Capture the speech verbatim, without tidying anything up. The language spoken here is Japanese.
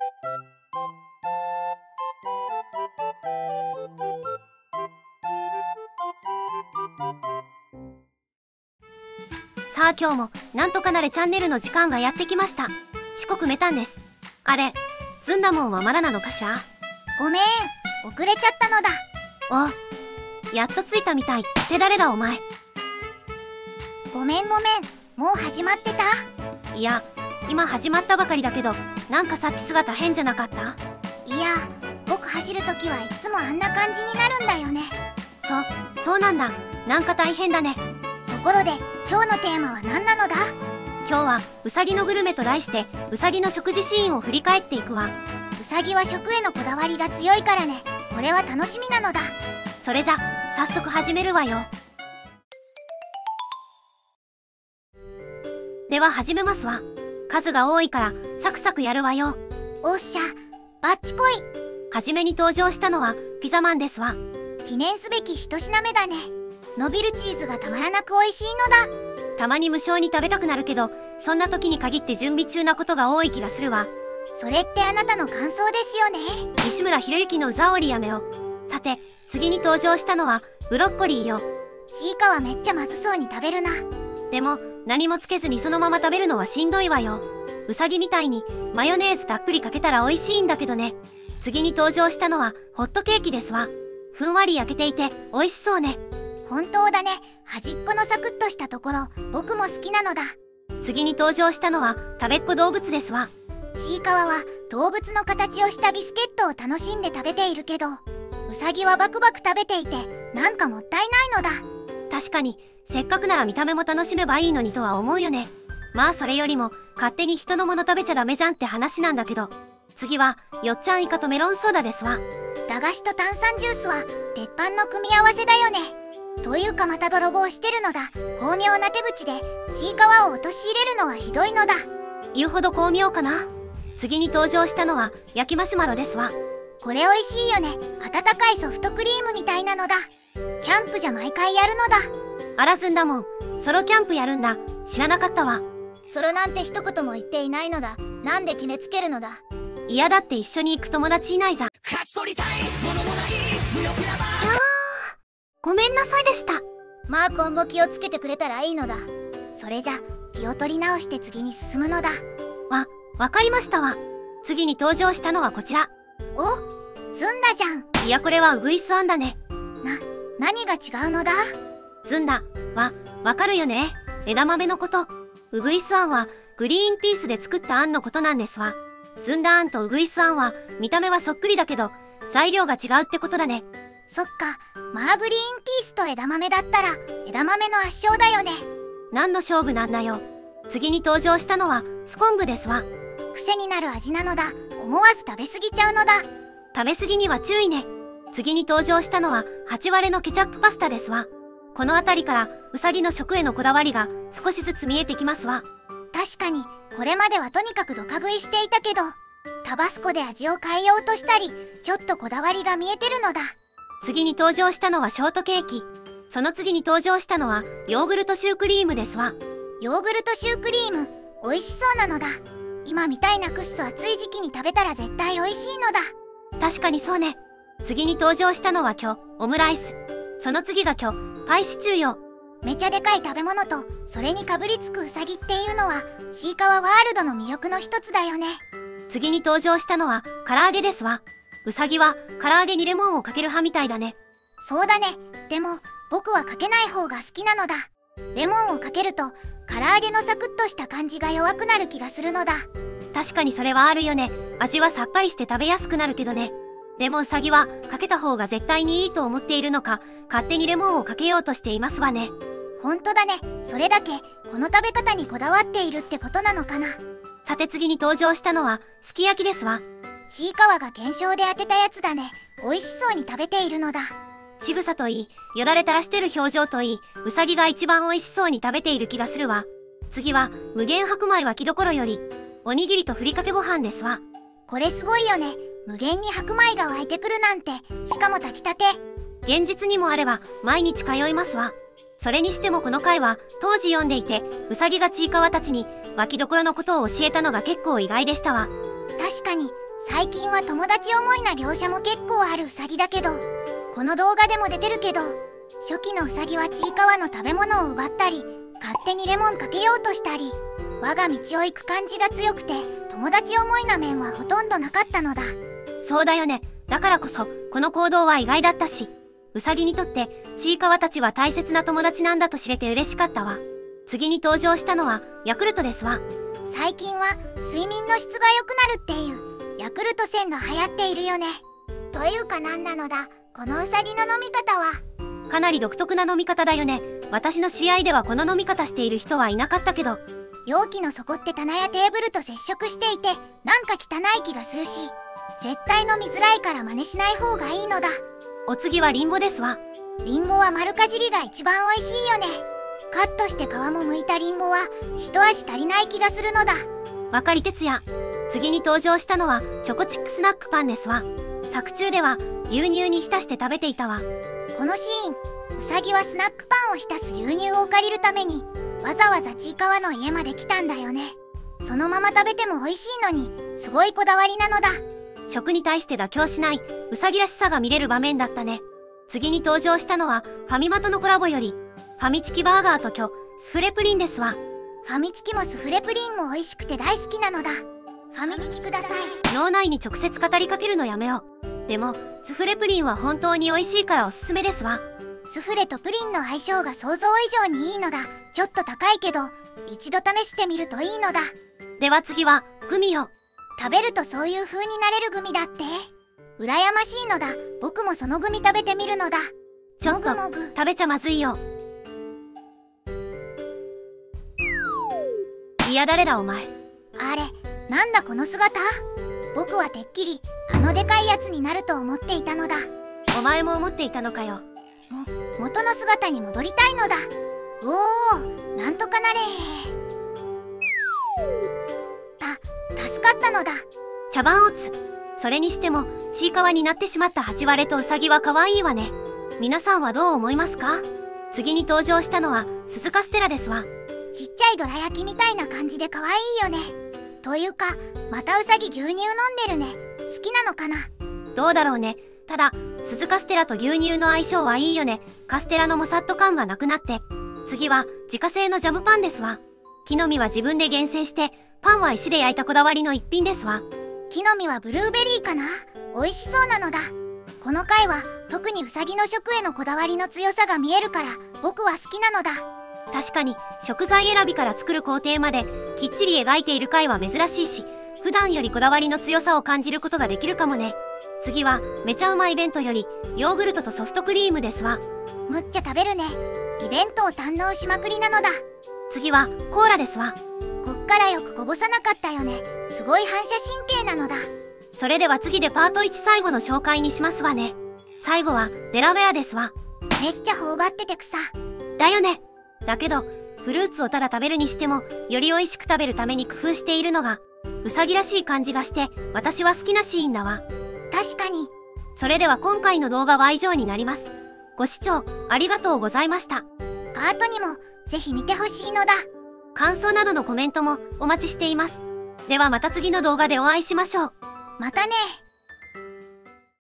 さあ今日もなんとかなれチャンネルの時間がやってきました。四国メタンです。あれ、ずんだもんはまだなのかしら。 ごめん、遅れちゃったのだ。 お、やっと着いたみたい。って誰だお前。 ごめんごめん、もう始まってた？ いや、今始まったばかりだけど、なんかさっき姿変じゃなかった？ いや、僕走るときはいつもあんな感じになるんだよね。 そ、そうなんだ。なんか大変だね。 ところで、今日のテーマは何なのだ？ 今日はうさぎのグルメと題してうさぎの食事シーンを振り返っていくわ。 うさぎは食へのこだわりが強いからね。これは楽しみなのだ。 それじゃ早速始めるわよ。では始めますわ。数が多いからサクサクやるわよ。 おっしゃ、バッチコイ。 はじめに登場したのはピザマンですわ。 記念すべき一品目だね。伸びるチーズがたまらなく美味しいのだ。 たまに無性に食べたくなるけど、そんな時に限って準備中なことが多い気がするわ。 それってあなたの感想ですよね。 西村博之のうざおりやめよ。さて次に登場したのはブロッコリーよ。 ちいかはめっちゃまずそうに食べるな。 でも何もつけずにそのまま食べるのはしんどいわよ。うさぎみたいにマヨネーズたっぷりかけたら美味しいんだけどね。次に登場したのはホットケーキですわ。ふんわり焼けていて美味しそうね。 本当だね。端っこのサクッとしたところ、僕も好きなのだ。 次に登場したのは食べっ子動物ですわ。 ちいかわは動物の形をしたビスケットを楽しんで食べているけど、うさぎはバクバク食べていてなんかもったいないのだ。 確かにせっかくなら見た目も楽しめばいいのにとは思うよね。まあそれよりも勝手に人のもの食べちゃダメじゃんって話なんだけど。次はよっちゃんイカとメロンソーダですわ。 駄菓子と炭酸ジュースは鉄板の組み合わせだよね。というかまた泥棒してるのだ。巧妙な手口でちいかわを陥れるのはひどいのだ。 言うほど巧妙かな。次に登場したのは焼きマシュマロですわ。 これ美味しいよね。温かいソフトクリームみたいなのだ。キャンプじゃ毎回やるのだ。 あらずんだもん。ソロキャンプやるんだ。知らなかったわ。 ソロなんて一言も言っていないのだ。なんで決めつけるのだ。 嫌だって一緒に行く友達いないじゃん。ごめんなさいでした。 まあ今後気をつけてくれたらいいのだ。それじゃ気を取り直して次に進むのだ。 わ、わかりましたわ。次に登場したのはこちら。 お、ずんだじゃん。 いやこれはウグイスあんだね。 な、何が違うのだ？ ずんだは、わかるよね。枝豆のこと。ウグイスあんはグリーンピースで作ったあんのことなんですわ。ずんだあんとウグイスあんは見た目はそっくりだけど材料が違うってことだね。 そっか、まあグリーンピースと枝豆だったら枝豆の圧勝だよね。 何の勝負なんだよ。次に登場したのはスコンブですわ。 癖になる味なのだ。思わず食べ過ぎちゃうのだ。 食べ過ぎには注意ね。次に登場したのははち割れのケチャップパスタですわ。この辺りからうさぎの食へのこだわりが少しずつ見えてきますわ。 確かにこれまではとにかくドカ食いしていたけど、タバスコで味を変えようとしたりちょっとこだわりが見えてるのだ。 次に登場したのはショートケーキ。その次に登場したのはヨーグルトシュークリームですわ。 ヨーグルトシュークリーム美味しそうなのだ。今みたいなくっそ暑い時期に食べたら絶対美味しいのだ。 確かにそうね。次に登場したのは今日オムライス。その次が今日パイシチューよ。 めちゃでかい食べ物とそれにかぶりつくウサギっていうのはちいかわワールドの魅力の一つだよね。 次に登場したのは唐揚げですわ。うさぎは唐揚げにレモンをかける派みたいだね。 そうだね。でも僕はかけない方が好きなのだ。レモンをかけると唐揚げのサクッとした感じが弱くなる気がするのだ。 確かにそれはあるよね。味はさっぱりして食べやすくなるけどね。でもうさぎはかけた方が絶対にいいと思っているのか勝手にレモンをかけようとしていますわね。 ほんとだね。それだけこの食べ方にこだわっているってことなのかな。 さて次に登場したのはすき焼きですわ。 ちいかわが検証で当てたやつだね。美味しそうに食べているのだ。 仕草といい、よだれ垂らしてる表情といい、うさぎが一番美味しそうに食べている気がするわ。次は無限白米はきどころよりおにぎりとふりかけご飯ですわ。 これすごいよね。無限に白米が湧いてくるなんて。しかも炊きたて。 現実にもあれば毎日通いますわ。それにしてもこの回は当時読んでいてうさぎがちいかわたちに湧きどころのことを教えたのが結構意外でしたわ。 確かに最近は友達思いな描写も結構あるウサギだけど、この動画でも出てるけど、初期のウサギはちいかわの食べ物を奪ったり、勝手にレモンかけようとしたり、我が道を行く感じが強くて、友達思いな面はほとんどなかったのだ。 そうだよね。だからこそこの行動は意外だったし、ウサギにとってちいかわたちは大切な友達なんだと知れて嬉しかったわ。次に登場したのはヤクルトですわ。 最近は睡眠の質が良くなるっていうヤクルトせんが流行っているよね。というか何なのだこのウサギの飲み方は。 かなり独特な飲み方だよね。私の知り合いではこの飲み方している人はいなかったけど。 容器の底って棚やテーブルと接触していて、なんか汚い気がするし、絶対飲みづらいから真似しない方がいいのだ。 お次はリンゴですわ。 リンゴは丸かじりが一番美味しいよね。カットして皮も剥いたリンゴは一味足りない気がするのだ。 わかり哲也。次に登場したのはチョコチップスナックパンですわ。作中では牛乳に浸して食べていたわ。 このシーン、ウサギはスナックパンを浸す牛乳を借りるためにわざわざちいかわの家まで来たんだよね。そのまま食べても美味しいのにすごいこだわりなのだ。 食に対して妥協しないウサギらしさが見れる場面だったね。次に登場したのはファミマとのコラボよりファミチキバーガーとキョスフレプリンですわ。 ファミチキもスフレプリンも美味しくて大好きなのだ。ファミチキください。 脳内に直接語りかけるのやめよう。でもスフレプリンは本当に美味しいからおすすめですわ。 スフレとプリンの相性が想像以上にいいのだ。ちょっと高いけど一度試してみるといいのだ。 では次はグミよ。 食べるとそういう風になれるグミだって。羨ましいのだ。僕もそのグミ食べてみるのだ。 ちょっともぐもぐ食べちゃまずいよ。いや誰だお前。 あれなんだこの姿。僕はてっきりあのでかいやつになると思っていたのだ。 お前も思っていたのかよ。 も元の姿に戻りたいのだ。おおなんとかなれ。た助かったのだ。 茶番オツ。それにしてもちいかわになってしまったハチワレとウサギは可愛いわね。皆さんはどう思いますか？次に登場したのは鈴カステラですわ。 ちっちゃいどら焼きみたいな感じで可愛いよね。というかまたウサギ牛乳飲んでるね。好きなのかな。 どうだろうね。ただ鈴カステラと牛乳の相性はいいよね。カステラのもさっと感がなくなって。次は自家製のジャムパンですわ。木の実は自分で厳選してパンは石で焼いたこだわりの一品ですわ。 木の実はブルーベリーかな。美味しそうなのだ。この回は特にウサギの食へのこだわりの強さが見えるから僕は好きなのだ。 確かに食材選びから作る工程まできっちり描いている回は珍しいし、普段よりこだわりの強さを感じることができるかもね。次はめちゃうまイベントよりヨーグルトとソフトクリームですわ。 むっちゃ食べるね。イベントを堪能しまくりなのだ。 次はコーラですわ。 こっからよくこぼさなかったよね。すごい反射神経なのだ。 それでは次でパートいち最後の紹介にしますわね。最後はデラウェアですわ。 めっちゃ頬張ってて草だよね。だけどフルーツをただ食べるにしてもより美味しく食べるために工夫しているのがウサギらしい感じがして私は好きなシーンだわ。 確かに。 それでは今回の動画は以上になります。ご視聴ありがとうございました。 パートにもぜひ見てほしいのだ。 感想などのコメントもお待ちしています。ではまた次の動画でお会いしましょう。 またね。